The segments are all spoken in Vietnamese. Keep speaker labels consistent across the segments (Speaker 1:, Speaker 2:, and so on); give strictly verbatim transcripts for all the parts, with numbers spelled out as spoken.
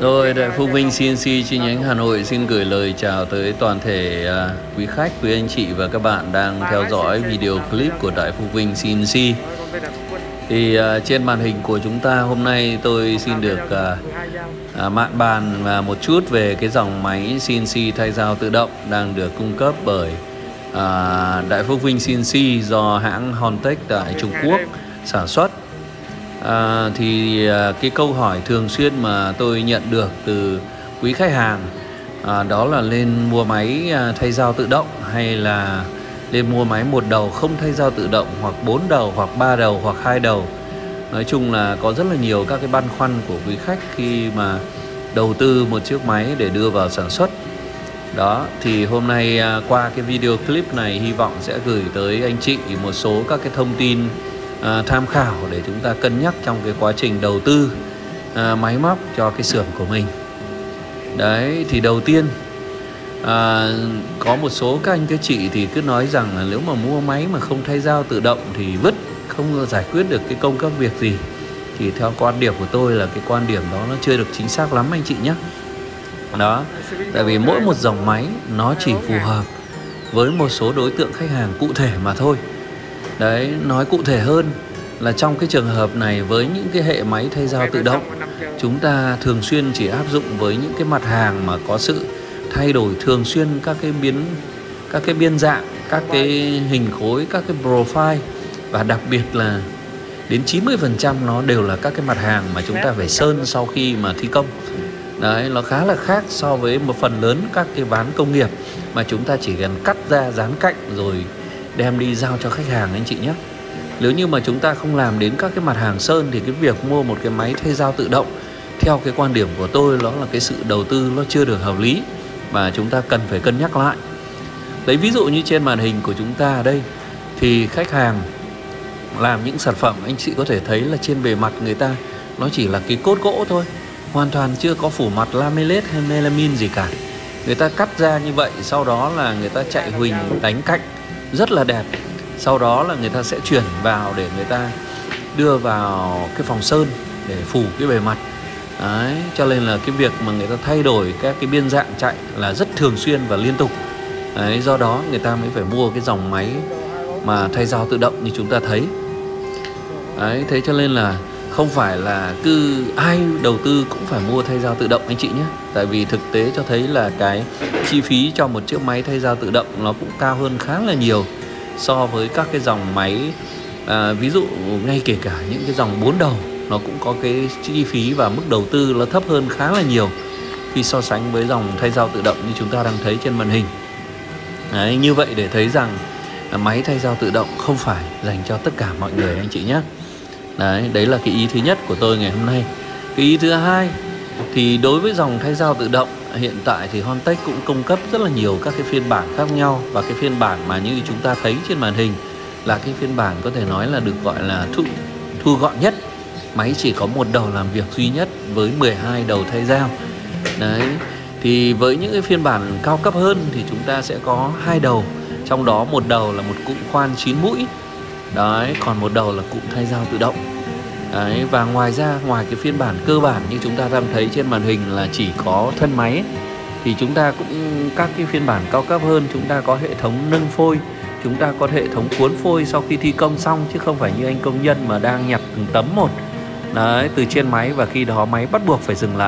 Speaker 1: Rồi, Đại Phúc Vinh xê en xê chi nhánh Hà Nội xin gửi lời chào tới toàn thể uh, quý khách, quý anh chị và các bạn đang theo dõi video clip của Đại Phúc Vinh xê en xê. Thì uh, trên màn hình của chúng ta hôm nay tôi xin được uh, uh, mạn bàn và một chút về cái dòng máy xê en xê thay dao tự động đang được cung cấp bởi uh, Đại Phúc Vinh xê en xê do hãng Hontech tại Trung Quốc sản xuất. À, thì à, cái câu hỏi thường xuyên mà tôi nhận được từ quý khách hàng à, đó là lên mua máy à, thay dao tự động hay là lên mua máy một đầu không thay dao tự động, hoặc bốn đầu, hoặc ba đầu, hoặc hai đầu. Nói chung là có rất là nhiều các cái băn khoăn của quý khách khi mà đầu tư một chiếc máy để đưa vào sản xuất. Đó, thì hôm nay à, qua cái video clip này hy vọng sẽ gửi tới anh chị một số các cái thông tin À, tham khảo để chúng ta cân nhắc trong cái quá trình đầu tư à, máy móc cho cái xưởng của mình. Đấy, thì đầu tiên à, có một số các anh các chị thì cứ nói rằng là nếu mà mua máy mà không thay dao tự động thì vứt, không giải quyết được cái công các việc gì. Thì theo quan điểm của tôi là cái quan điểm đó nó chưa được chính xác lắm anh chị nhé. Đó, tại vì mỗi một dòng máy nó chỉ phù hợp với một số đối tượng khách hàng cụ thể mà thôi. Đấy, nói cụ thể hơn là trong cái trường hợp này với những cái hệ máy thay dao tự động, chúng ta thường xuyên chỉ áp dụng với những cái mặt hàng mà có sự thay đổi thường xuyên các cái biến các cái biên dạng, các cái hình khối, các cái profile, và đặc biệt là đến chín mươi phần trăm nó đều là các cái mặt hàng mà chúng ta phải sơn sau khi mà thi công. Đấy, nó khá là khác so với một phần lớn các cái ván công nghiệp mà chúng ta chỉ cần cắt ra dán cạnh rồi đem đi giao cho khách hàng anh chị nhé. Nếu như mà chúng ta không làm đến các cái mặt hàng sơn thì cái việc mua một cái máy thay dao tự động theo cái quan điểm của tôi nó là cái sự đầu tư nó chưa được hợp lý và chúng ta cần phải cân nhắc lại. Lấy ví dụ như trên màn hình của chúng ta ở đây thì khách hàng làm những sản phẩm, anh chị có thể thấy là trên bề mặt người ta nó chỉ là cái cốt gỗ thôi, hoàn toàn chưa có phủ mặt laminate hay melamine gì cả. Người ta cắt ra như vậy, sau đó là người ta chạy huỳnh đánh cạnh rất là đẹp. Sau đó là người ta sẽ chuyển vào để người ta đưa vào cái phòng sơn để phủ cái bề mặt. Đấy, cho nên là cái việc mà người ta thay đổi các cái biên dạng chạy là rất thường xuyên và liên tục. Đấy, do đó người ta mới phải mua cái dòng máy mà thay dao tự động như chúng ta thấy. Đấy, thế cho nên là không phải là cứ ai đầu tư cũng phải mua thay dao tự động anh chị nhé. Tại vì thực tế cho thấy là cái chi phí cho một chiếc máy thay dao tự động nó cũng cao hơn khá là nhiều so với các cái dòng máy à, ví dụ ngay kể cả những cái dòng bốn đầu nó cũng có cái chi phí và mức đầu tư nó thấp hơn khá là nhiều khi so sánh với dòng thay dao tự động như chúng ta đang thấy trên màn hình. Đấy, như vậy để thấy rằng à, máy thay dao tự động không phải dành cho tất cả mọi người anh chị nhé. Đấy, đấy là cái ý thứ nhất của tôi ngày hôm nay. Cái ý thứ hai thì đối với dòng thay dao tự động hiện tại thì Hontech cũng cung cấp rất là nhiều các cái phiên bản khác nhau. Và cái phiên bản mà như chúng ta thấy trên màn hình là cái phiên bản có thể nói là được gọi là thu, thu gọn nhất. Máy chỉ có một đầu làm việc duy nhất với mười hai đầu thay dao. Đấy, thì với những cái phiên bản cao cấp hơn thì chúng ta sẽ có hai đầu, trong đó một đầu là một cụm khoan chín mũi. Đấy, còn một đầu là cụm thay dao tự động. Đấy, và ngoài ra, ngoài cái phiên bản cơ bản như chúng ta đang thấy trên màn hình là chỉ có thân máy, thì chúng ta cũng các cái phiên bản cao cấp hơn chúng ta có hệ thống nâng phôi, chúng ta có hệ thống cuốn phôi sau khi thi công xong, chứ không phải như anh công nhân mà đang nhặt từng tấm một. Đấy, từ trên máy, và khi đó máy bắt buộc phải dừng lại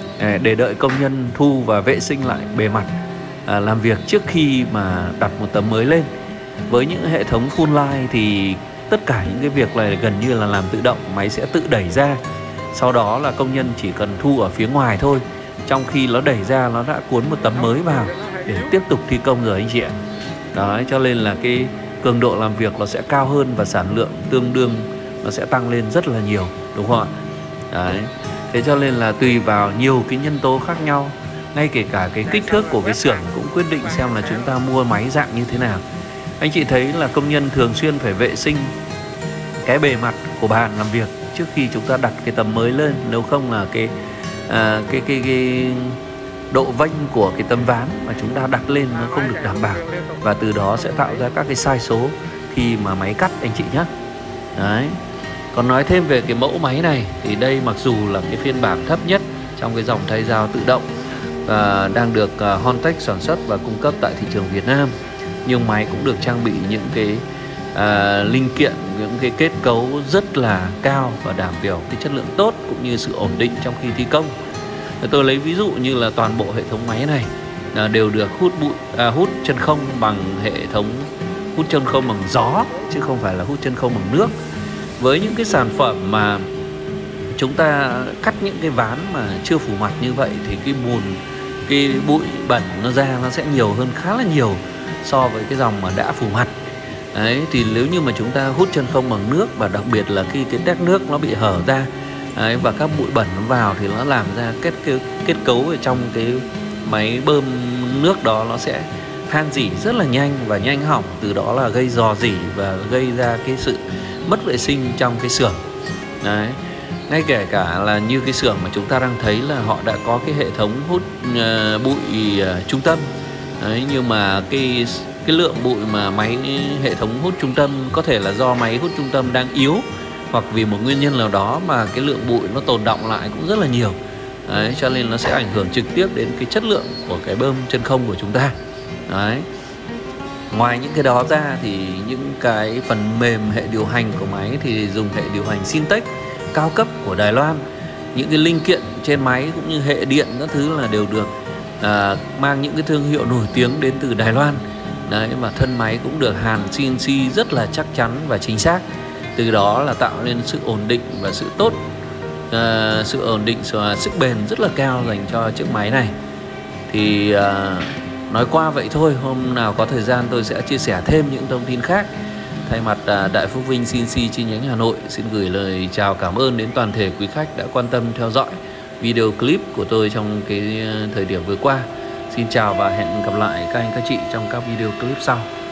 Speaker 1: để đợi công nhân thu và vệ sinh lại bề mặt à, làm việc trước khi mà đặt một tấm mới lên. Với những hệ thống full line thì tất cả những cái việc này gần như là làm tự động, máy sẽ tự đẩy ra. Sau đó là công nhân chỉ cần thu ở phía ngoài thôi. Trong khi nó đẩy ra nó đã cuốn một tấm mới vào để tiếp tục thi công rồi anh chị ạ. Đấy, cho nên là cái cường độ làm việc nó sẽ cao hơn và sản lượng tương đương nó sẽ tăng lên rất là nhiều, đúng không ạ? Đấy, thế cho nên là tùy vào nhiều cái nhân tố khác nhau, ngay kể cả cái kích thước của cái xưởng cũng quyết định xem là chúng ta mua máy dạng như thế nào. Anh chị thấy là công nhân thường xuyên phải vệ sinh cái bề mặt của bàn làm việc trước khi chúng ta đặt cái tấm mới lên, nếu không là cái à, cái, cái cái độ vênh của cái tấm ván mà chúng ta đặt lên nó không được đảm bảo, và từ đó sẽ tạo ra các cái sai số khi mà máy cắt anh chị nhé. Đấy. Còn nói thêm về cái mẫu máy này thì đây mặc dù là cái phiên bản thấp nhất trong cái dòng thay dao tự động, và đang được uh, Hontech sản xuất và cung cấp tại thị trường Việt Nam. Nhưng máy cũng được trang bị những cái uh, linh kiện, những cái kết cấu rất là cao và đảm bảo cái chất lượng tốt cũng như sự ổn định trong khi thi công. Tôi lấy ví dụ như là toàn bộ hệ thống máy này uh, đều được hút bụi, à, hút chân không bằng hệ thống hút chân không bằng gió, chứ không phải là hút chân không bằng nước. Với những cái sản phẩm mà chúng ta cắt những cái ván mà chưa phủ mặt như vậy thì cái bùn, cái bụi bẩn nó ra nó sẽ nhiều hơn khá là nhiều so với cái dòng mà đã phủ mặt. Đấy, thì nếu như mà chúng ta hút chân không bằng nước, và đặc biệt là khi cái tét nước nó bị hở ra, đấy, và các bụi bẩn nó vào thì nó làm ra kết kết cấu ở trong cái máy bơm nước đó nó sẽ han rỉ rất là nhanh và nhanh hỏng, từ đó là gây rò rỉ và gây ra cái sự mất vệ sinh trong cái xưởng. Đấy, ngay kể cả là như cái xưởng mà chúng ta đang thấy là họ đã có cái hệ thống hút uh, bụi uh, trung tâm. Đấy, nhưng mà cái cái lượng bụi mà máy hệ thống hút trung tâm có thể là do máy hút trung tâm đang yếu, hoặc vì một nguyên nhân nào đó mà cái lượng bụi nó tồn đọng lại cũng rất là nhiều. Đấy, cho nên nó sẽ ảnh hưởng trực tiếp đến cái chất lượng của cái bơm chân không của chúng ta. Đấy, ngoài những cái đó ra thì những cái phần mềm hệ điều hành của máy thì dùng hệ điều hành Syntec cao cấp của Đài Loan. Những cái linh kiện trên máy cũng như hệ điện các thứ là đều được à, mang những cái thương hiệu nổi tiếng đến từ Đài Loan. Đấy, và thân máy cũng được hàn xê en xê rất là chắc chắn và chính xác, từ đó là tạo nên sự ổn định và sự tốt, à, sự ổn định và sức bền rất là cao dành cho chiếc máy này. Thì à, nói qua vậy thôi, hôm nào có thời gian tôi sẽ chia sẻ thêm những thông tin khác. Thay mặt à, Đại Phúc Vinh xê en xê chi nhánh Hà Nội xin gửi lời chào cảm ơn đến toàn thể quý khách đã quan tâm theo dõi video clip của tôi trong cái thời điểm vừa qua. Xin chào và hẹn gặp lại các anh các chị trong các video clip sau.